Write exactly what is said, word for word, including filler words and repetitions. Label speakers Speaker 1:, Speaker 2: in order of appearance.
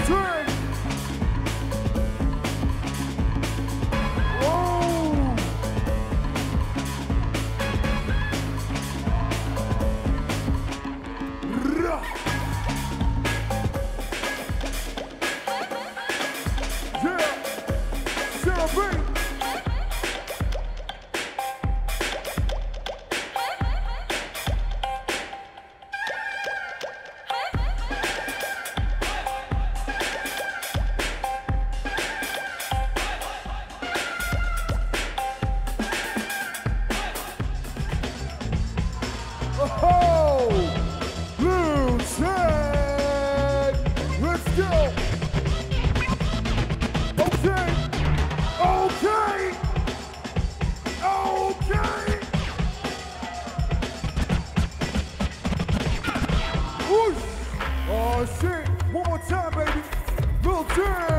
Speaker 1: ceng. Oh. Rah. Yeah. Celebrate. Oh, blue ceng. Let's go. Okay. Okay. Okay. Whoosh. Oh shit. One more time, baby. Blue ceng.